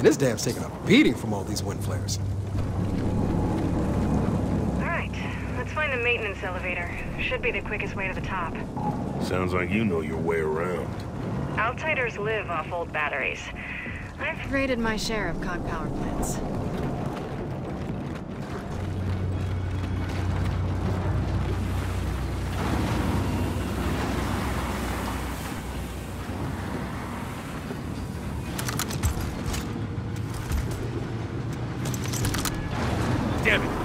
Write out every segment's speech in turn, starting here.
this dam's taking a beating from all these wind flares. Alright, let's find the maintenance elevator. Should be the quickest way to the top. Sounds like you know your way around. Outsiders live off old batteries. I've raided my share of cog power plants. Damn it!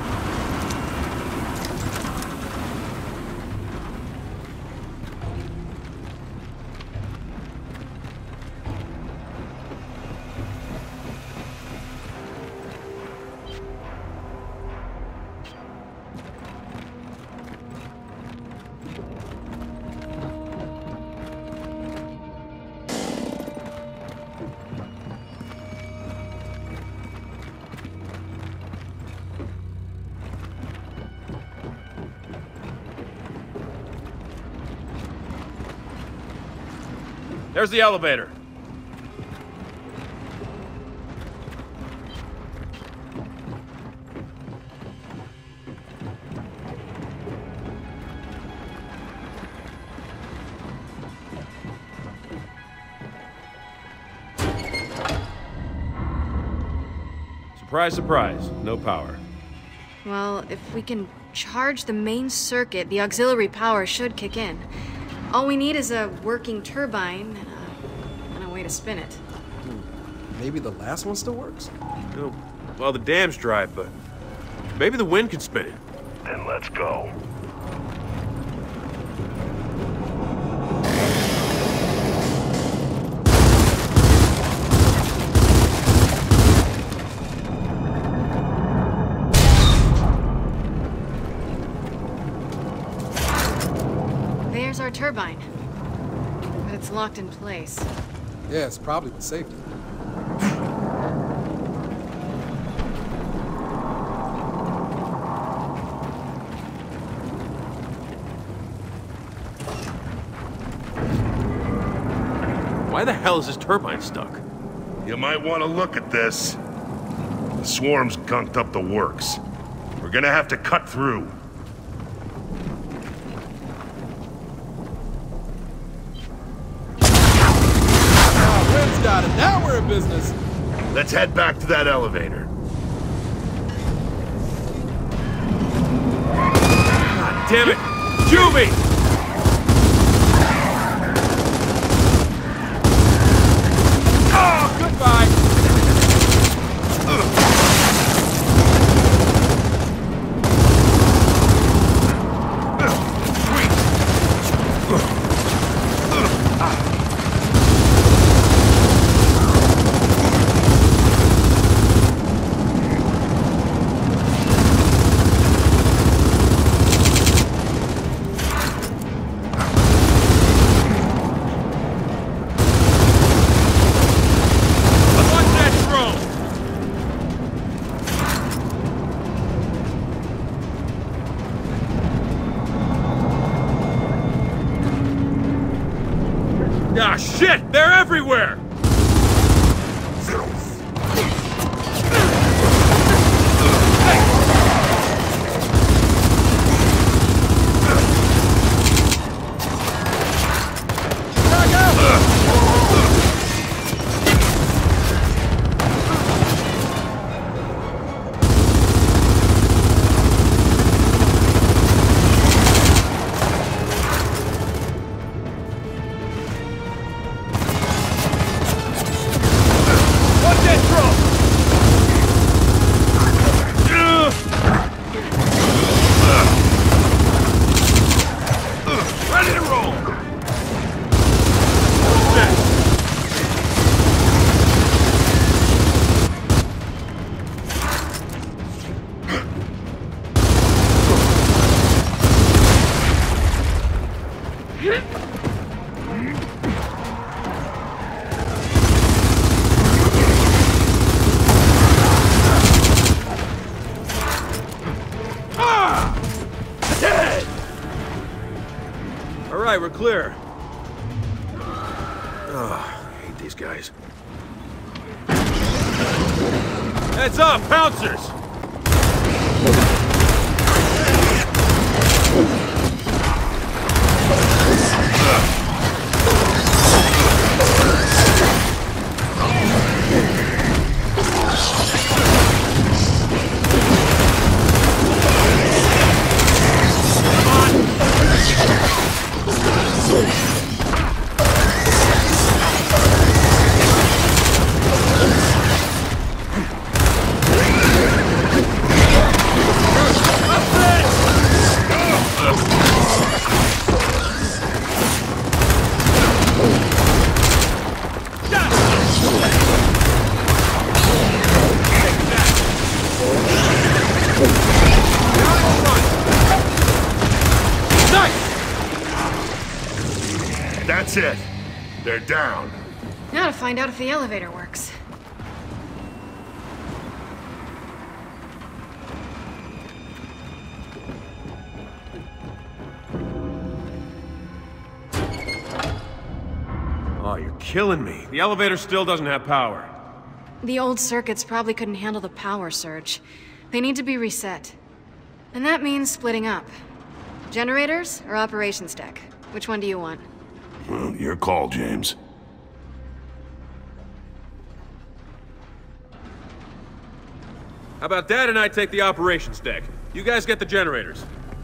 There's the elevator. Surprise, surprise. No power. Well, if we can charge the main circuit, the auxiliary power should kick in. All we need is a working turbine and a way to spin it. Maybe the last one still works? Well, the dam's dry, but maybe the wind can spin it. Then let's go. There's our turbine. But it's locked in place. Yeah, it's probably with safety. Why the hell is this turbine stuck? You might want to look at this. The swarm's gunked up the works. We're gonna have to cut through. Wind's got it. Now we're in business. Let's head back to that elevator. God damn it! Juvie! Oh, goodbye. Ah, shit! They're everywhere! We're clear. Oh, I hate these guys. Heads up, pouncers! That's it. They're down. Now to find out if the elevator works. Oh, you're killing me. The elevator still doesn't have power. The old circuits probably couldn't handle the power surge. They need to be reset. And that means splitting up. Generators or operations deck? Which one do you want? Well, your call, James. How about Dad and I take the operations deck? You guys get the generators.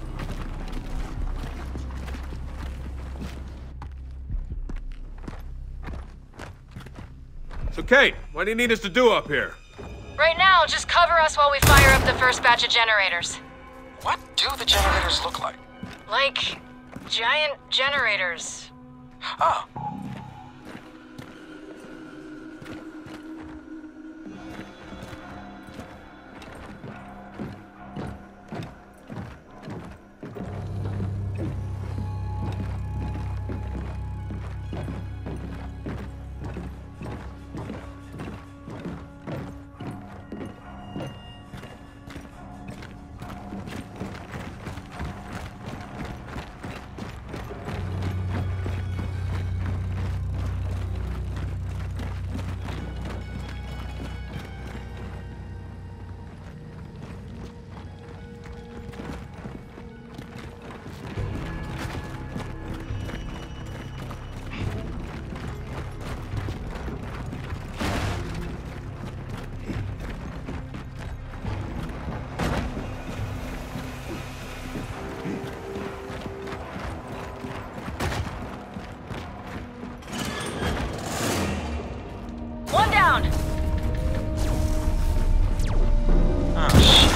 So, Kait, what do you need us to do up here? Right now, just cover us while we fire up the first batch of generators. What do the generators look like? Like giant generators. Oh. One down! Oh, shit.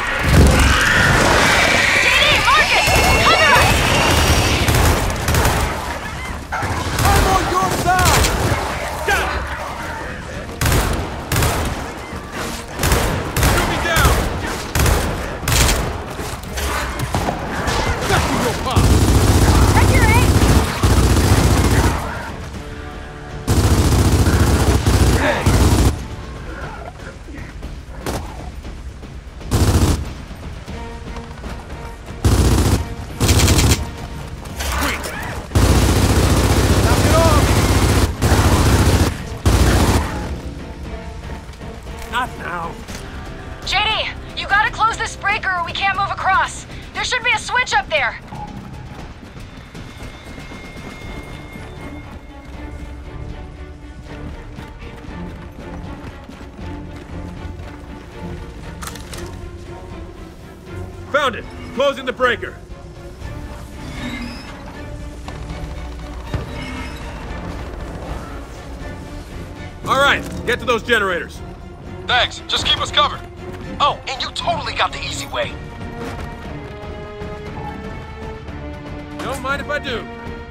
j.D. Marcus! Cover us! I'm on your side! Shoot me down! Back to your pop! Check your aim! Knock it off! Not now. j.D., you gotta close this breaker or we can't move across. There should be a switch up there. Found it. Closing the breaker. All right, get to those generators. Thanks. Just keep us covered. Oh, and you totally got the easy way. Don't mind if I do.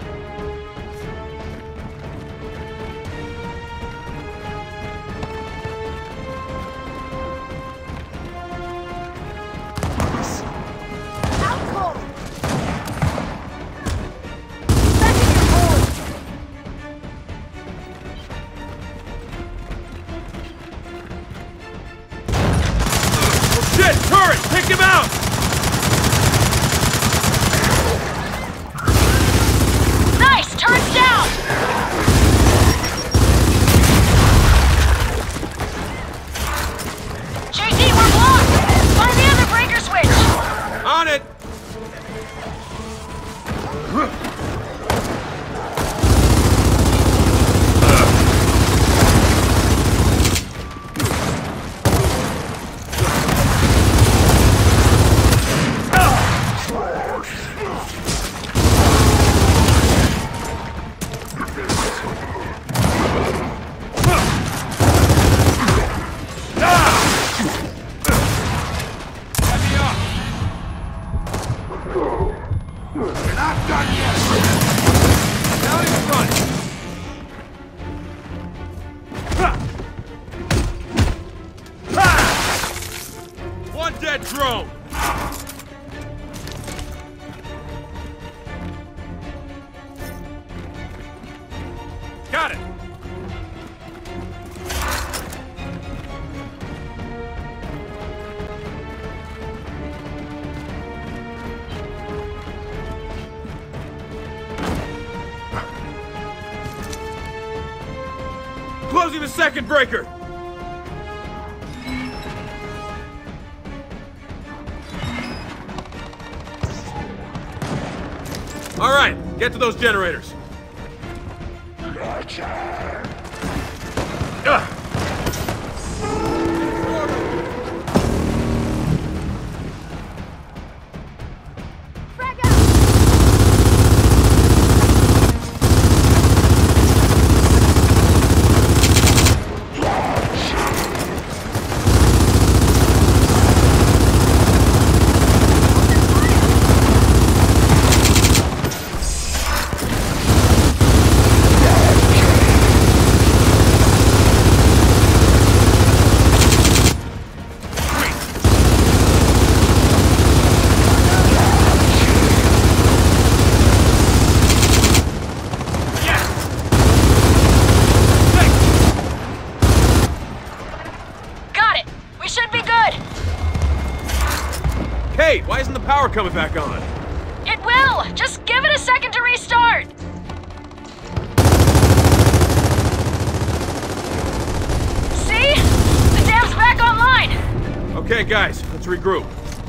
Shit! Turret! Take him out! Nice! Turret's down! that drone! Got it! Closing the second breaker! All right, get to those generators. Kait, why isn't the power coming back on? It will! Just give it a second to restart! See? The dam's back online! Okay, guys, let's regroup.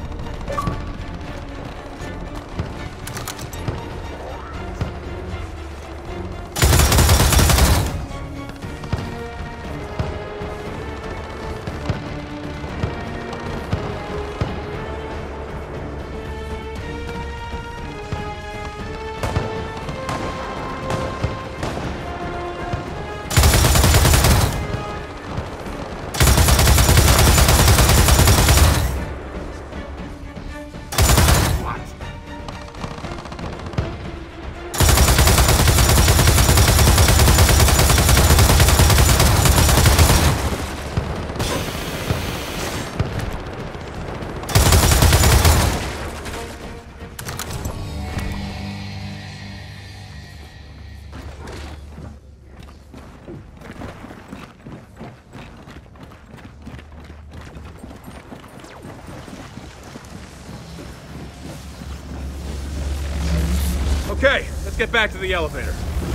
Okay, let's get back to the elevator.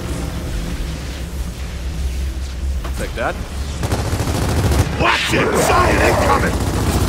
Take that. Watch it! Zion incoming!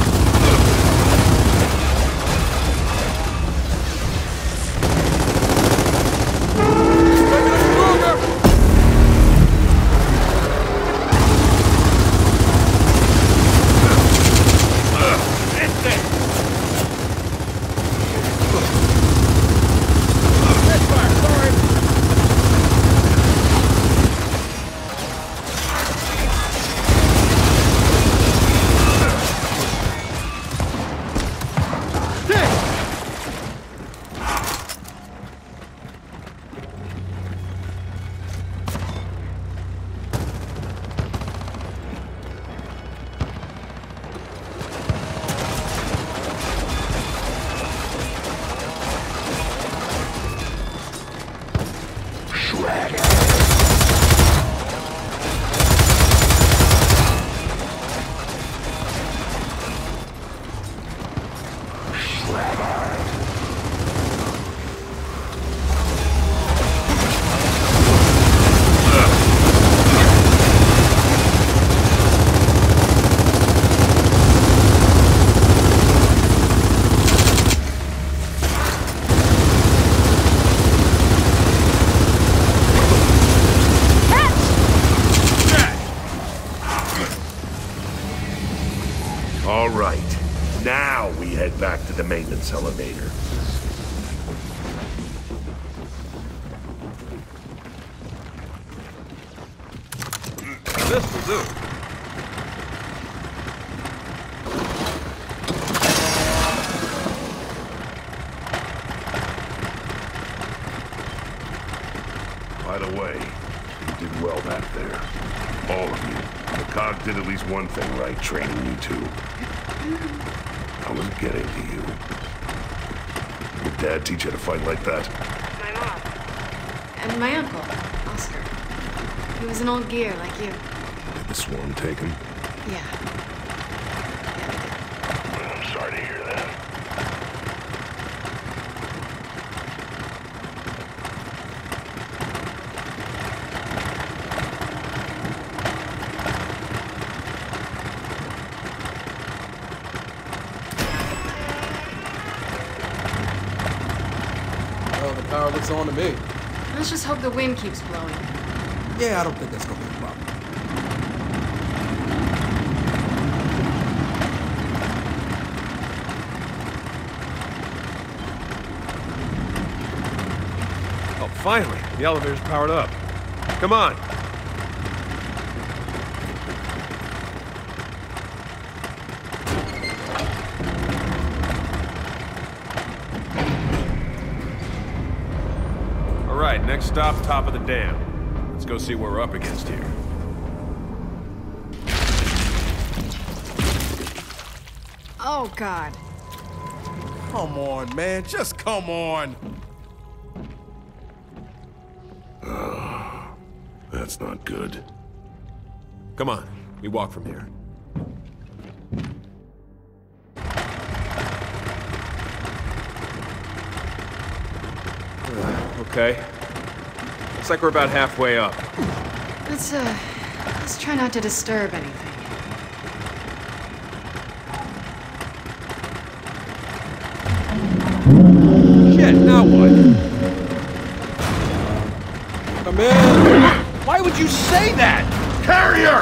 All right, now we head back to the maintenance elevator. This will do. By the way, you did well back there. All of you. The cog did at least one thing right, training you two. I was getting to you. Your dad teach you to fight like that? My mom. And my uncle, Oscar. He was an old gear like you. Did the swarm take him? Yeah. Yeah, they did. I'm sorry to hear that. Well, the power looks on to me. Let's just hope the wind keeps blowing. Yeah, I don't think that's gonna be a problem. Oh, finally! The elevator's powered up. Come on! Alright, next stop, top of the dam. Let's go see what we're up against here. Oh, God. Come on, man. Just come on. That's not good. Come on, we walk from here. Okay. Looks like we're about halfway up. Let's try not to disturb anything. Shit, now what? Come in. Why would you say that? Carrier!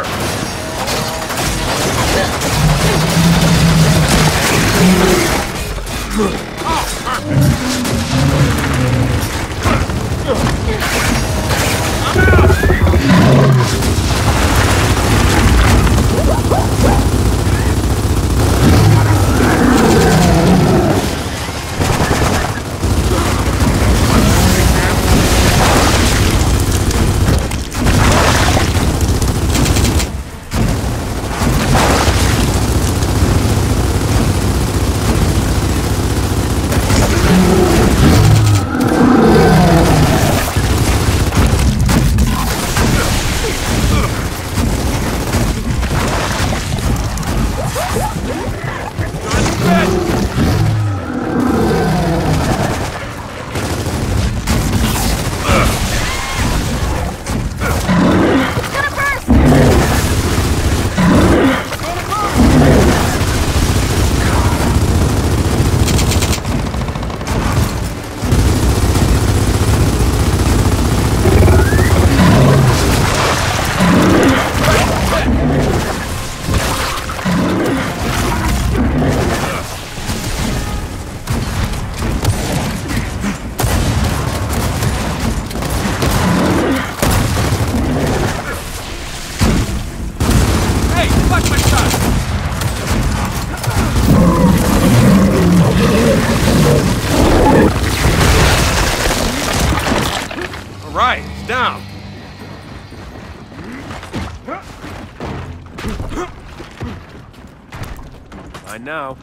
Down! Fine now.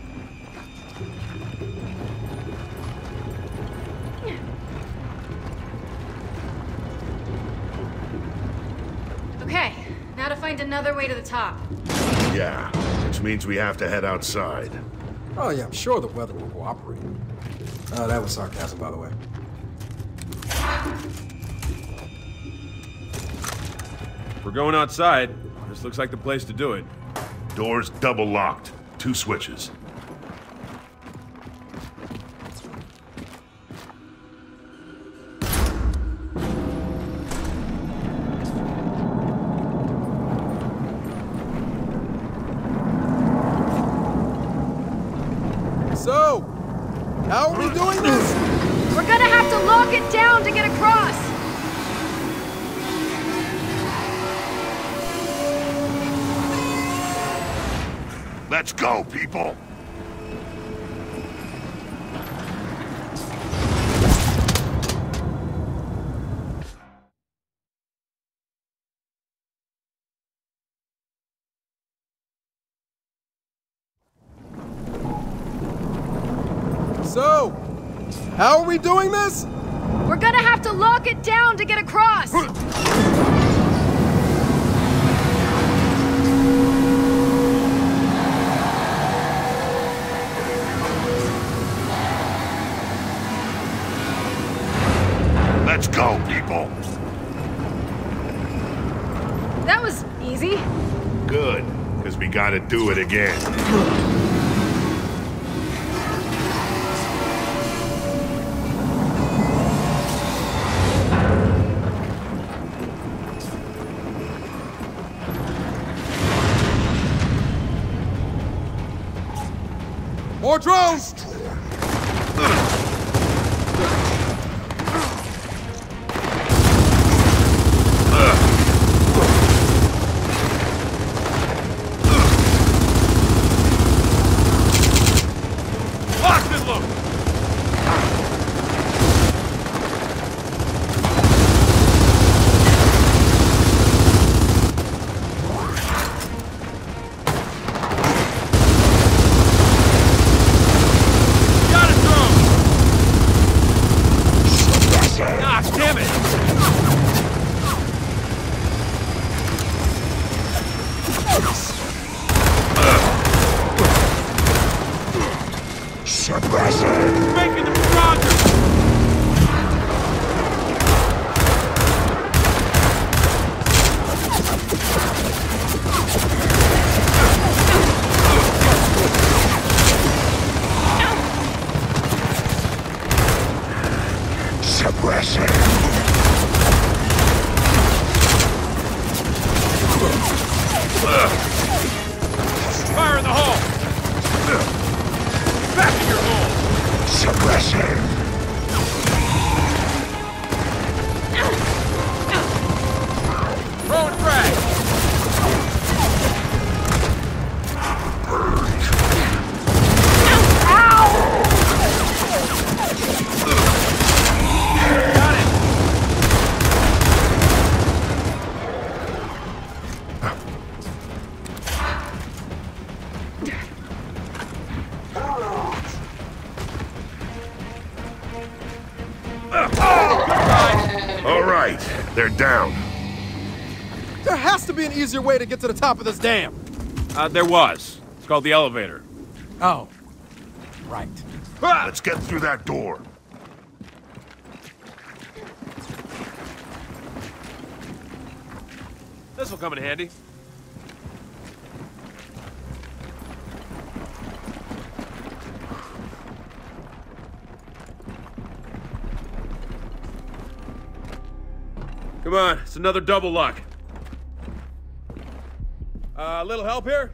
Okay, now to find another way to the top. Yeah, which means we have to head outside. Oh, yeah, I'm sure the weather will cooperate. That was sarcasm, by the way. If we're going outside, this looks like the place to do it. Doors double locked. 2 switches. So, how are we doing this? We're gonna have to lock it down to get across! Let's go, people! So, how are we doing this? We're gonna have to lock it down to get across! Let's go, people! That was easy. Good, because we gotta do it again. More drones! Locked and loaded! Got it, drone! Ah, damn it! Making them stronger! Fire in the hole! Back in your hole! Throwing frag! Got it! All right, they're down. There has to be an easier way to get to the top of this dam. There was. It's called the elevator. Oh, right. Let's get through that door. This will come in handy. Come on, it's another double lock. A little help here?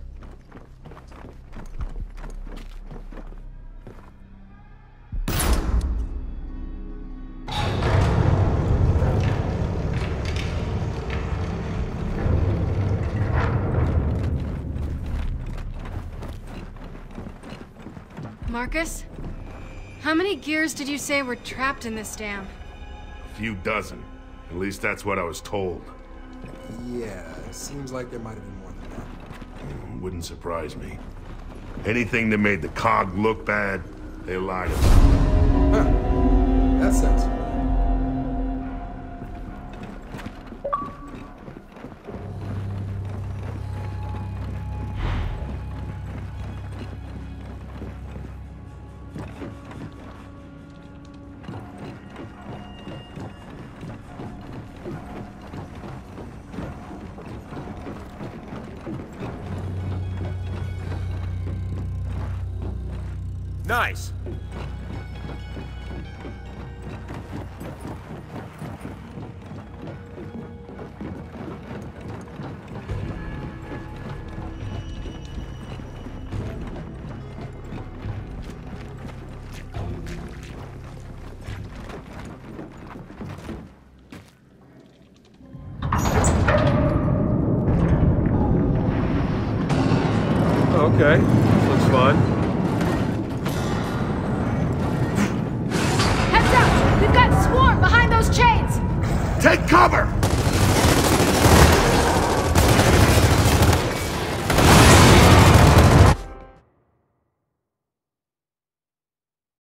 Marcus? How many gears did you say were trapped in this dam? A few dozen. At least that's what I was told. Yeah, seems like there might have been more than that. Wouldn't surprise me. Anything that made the cog look bad, they lied about. Huh. That sounds familiar. Nice. Okay, looks fun. Heads up! We've got Swarm behind those chains! Take cover!